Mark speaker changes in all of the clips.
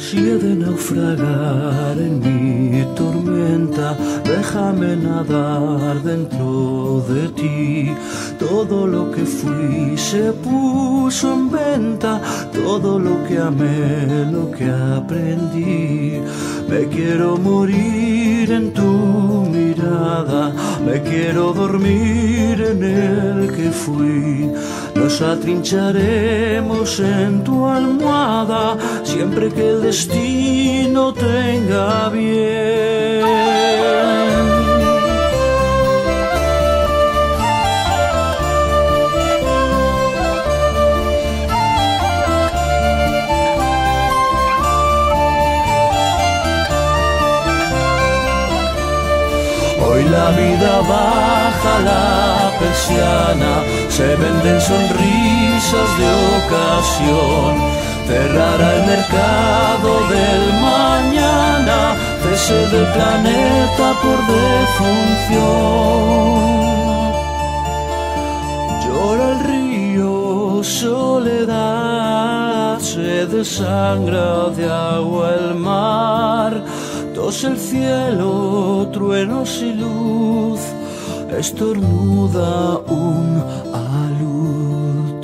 Speaker 1: Si he de naufragar en mi tormenta, déjame nadar dentro de ti. Todo lo que fui se puso en venta, todo lo que amé, lo que aprendí. Me quiero morir en tu mirada, me quiero dormir en el que fui. Nos atrincharemos en tu almohada siempre que el destino tenga bien. Hoy la vida baja la persiana, se venden sonrisas de ocasión. Cerrará el mercado del mañana, cese del planeta por defunción. Llora el río, soledad, se desangra de agua el mar. Tose el cielo, truenos y luz, estornuda un alud.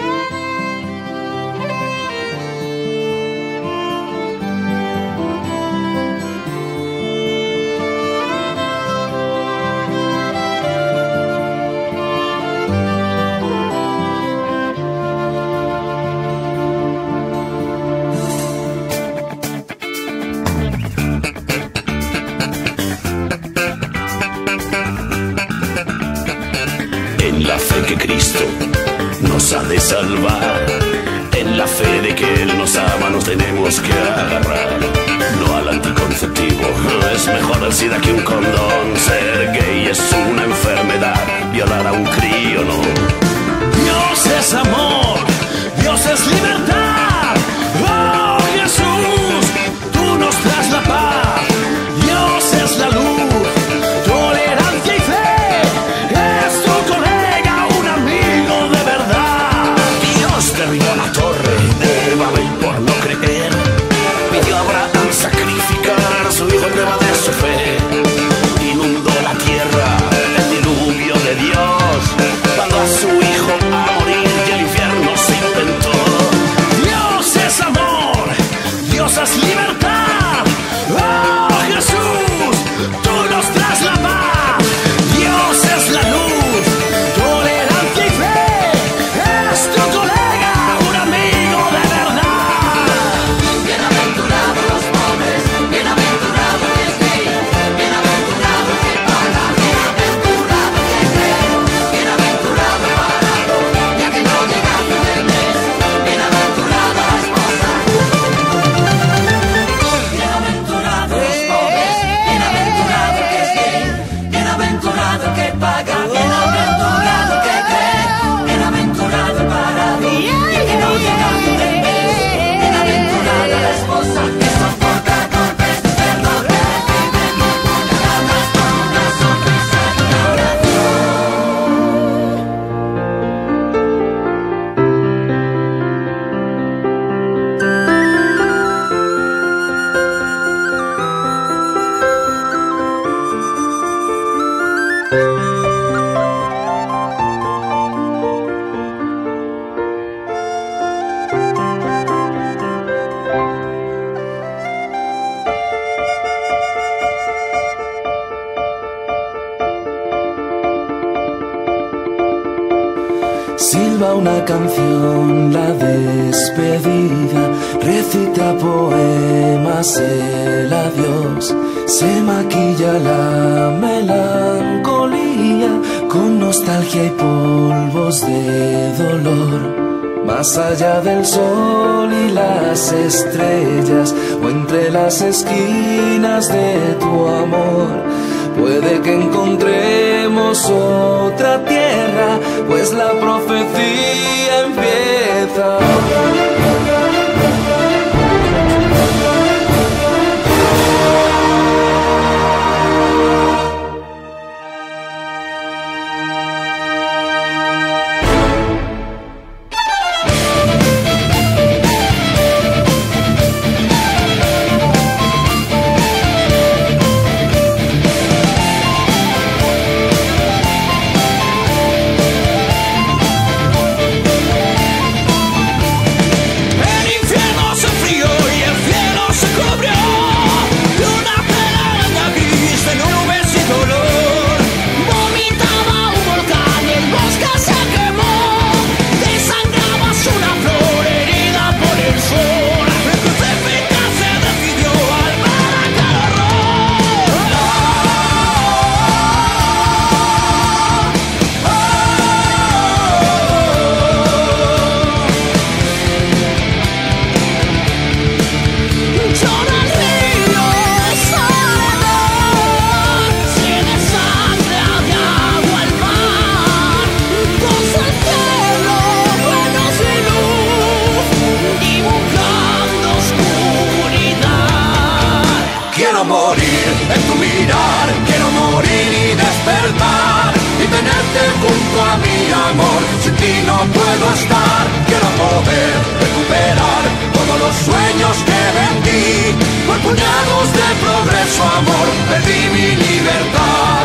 Speaker 2: En la fe que Cristo nos ha de salvar, en la fe de que Él nos ama, nos tenemos que agarrar. No al anticonceptivo, es mejor el SIDA que un condón. Ser gay es una enfermedad, violar a un crío no. Dios es amor, Dios es libertad. Oh Jesús, tú nos das la paz. Dios es la luz, tolerancia y fe. Derribó la torre de Babel por no creer. Pidió a Abraham sacrificar a su hijo en prueba de su fe. Inundó la tierra el diluvio de Dios, mandó a su hijo a morir y el infierno se inventó. Dios es amor, Dios es libertad. Oh Jesús, tú nos das la paz. Dios es la luz, tolerancia y fe. Es tu colega.
Speaker 1: Silba una canción, la despedida, recita poemas, el adiós. Se maquilla la melancolía con nostalgia y polvos de dolor. Más allá del sol y las estrellas, o entre las esquinas de tu amor, puede que encontremos otra tierra, pues la profecía empieza.
Speaker 2: morir en tu mirar, quiero morir y despertar y tenerte junto a mi amor. Sin ti no puedo estar, quiero poder recuperar todos los sueños que vendí por puñados de progreso, amor, perdí mi libertad.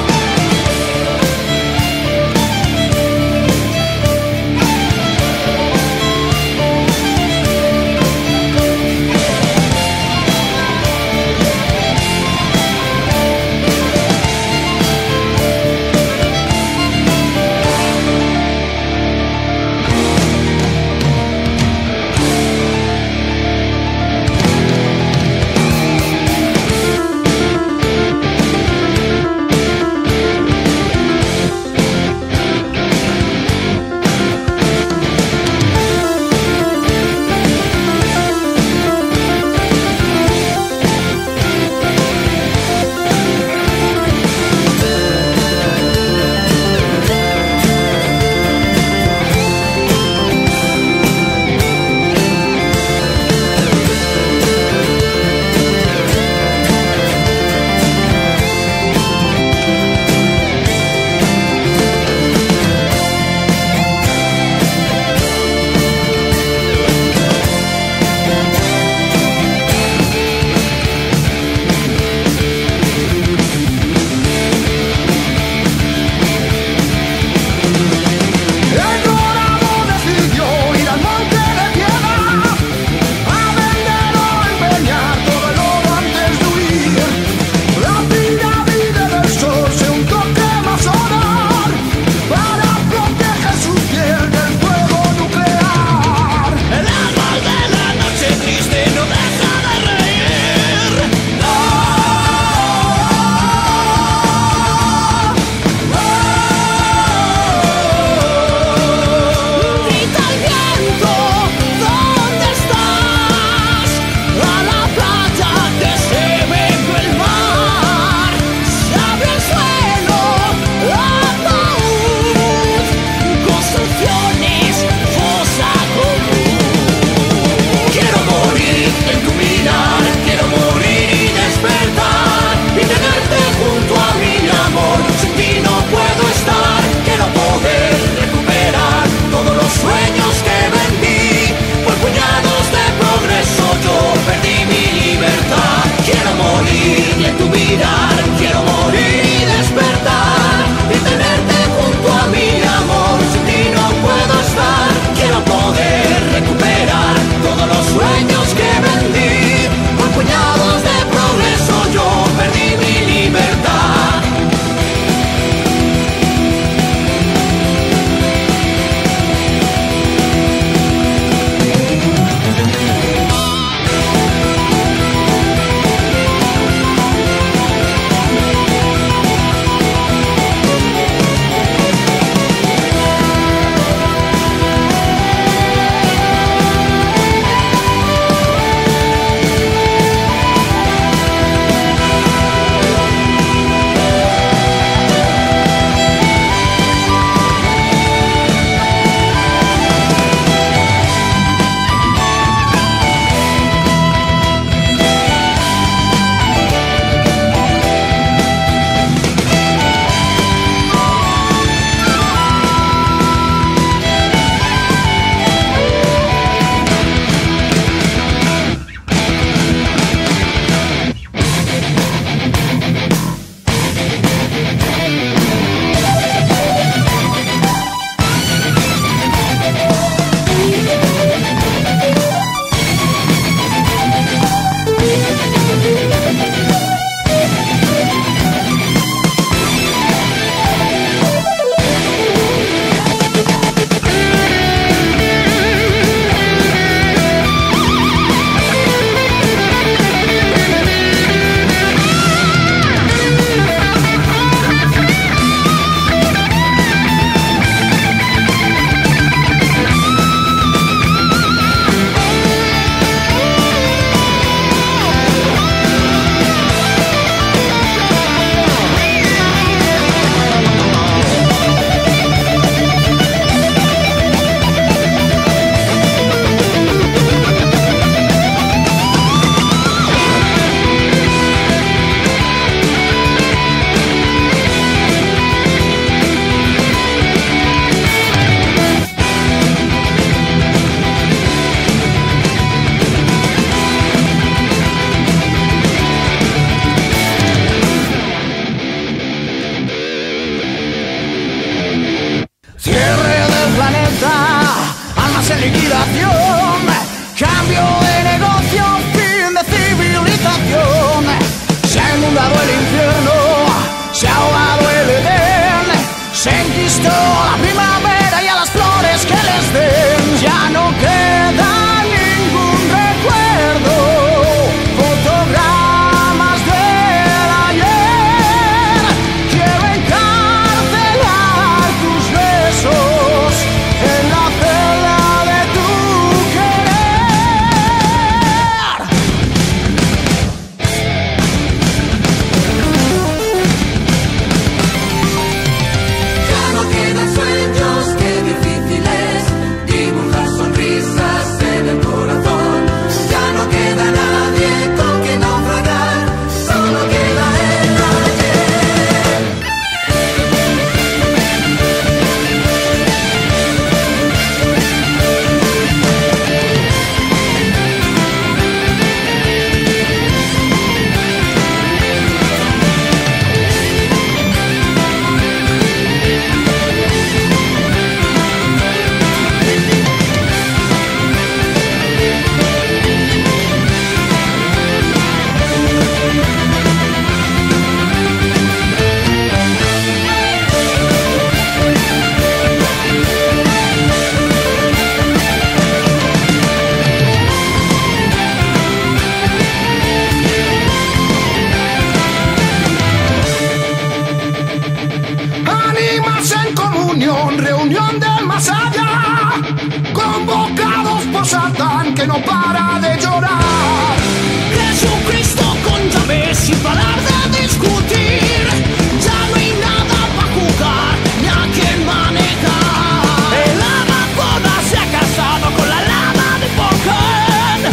Speaker 2: que no para de llorar. Jesucristo, contame sin parar de discutir. Ya no hay nada para jugar, ni a quien manejar. El Amazonas se ha casado con la lava de Volcán.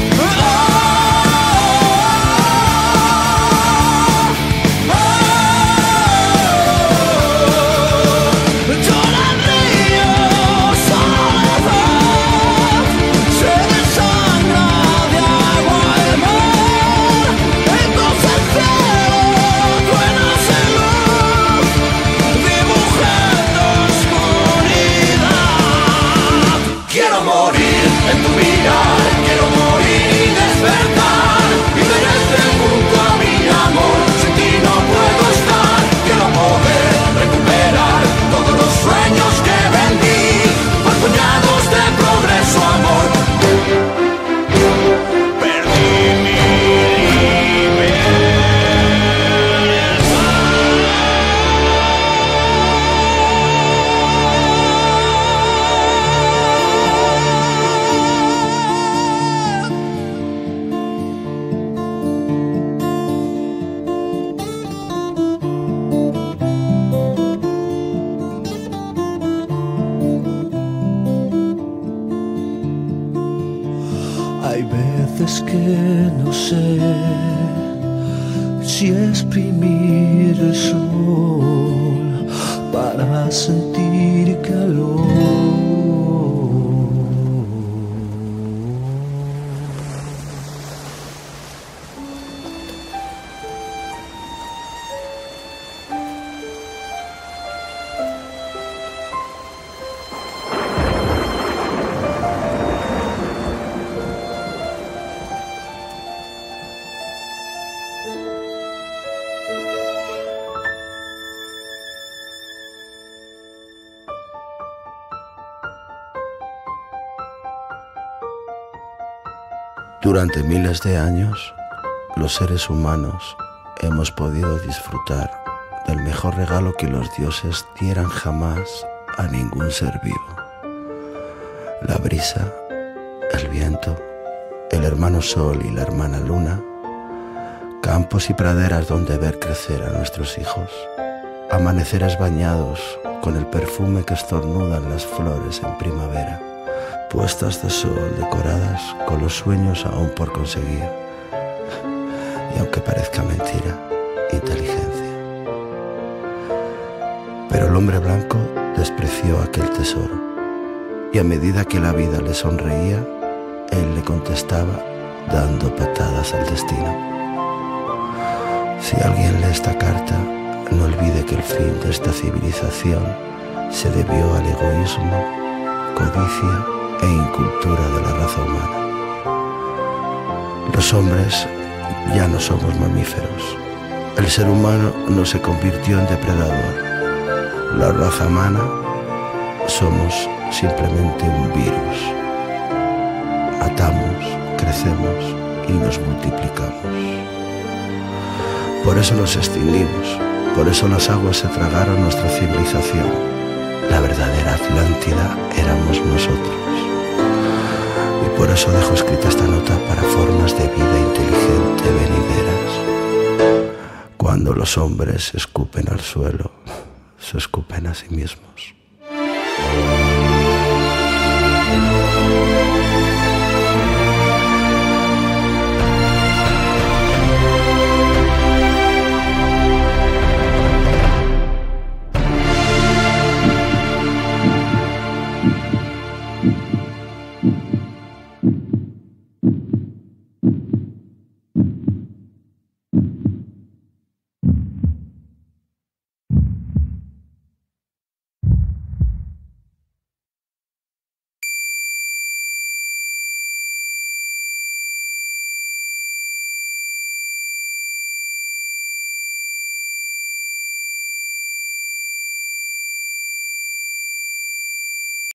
Speaker 2: Llora el río, soledad, se desangra de agua el mar. Entonces el cielo truena sin luz, dibujando oscuridad. Quiero morir en tu mirar, quiero morir y despertar, y ver este mundo a mi amor, sin ti no puedo estar. Quiero poder recuperar todos los sueños que vendí, por puñados de progreso, amor. Perdí mi
Speaker 1: Hay veces que no sé si exprimir el sol para sentir calor.
Speaker 3: Durante miles de años, los seres humanos hemos podido disfrutar del mejor regalo que los dioses dieran jamás a ningún ser vivo. La brisa, el viento, el hermano sol y la hermana luna, campos y praderas donde ver crecer a nuestros hijos, amaneceres bañados con el perfume que estornudan las flores en primavera, puestas de sol decoradas con los sueños aún por conseguir, y aunque parezca mentira, inteligencia. Pero el hombre blanco despreció aquel tesoro, y a medida que la vida le sonreía, él le contestaba dando patadas al destino. Si alguien lee esta carta, no olvide que el fin de esta civilización se debió al egoísmo, codicia e incultura de la raza humana. Los hombres ya no somos mamíferos. El ser humano no se convirtió en depredador. La raza humana somos simplemente un virus. Matamos, crecemos y nos multiplicamos. Por eso nos extinguimos, por eso las aguas se tragaron nuestra civilización. La verdadera Atlántida éramos nosotros. Y por eso dejo escrita esta nota para formas de vida inteligente venideras. Cuando los hombres escupen al suelo, se escupen a sí mismos.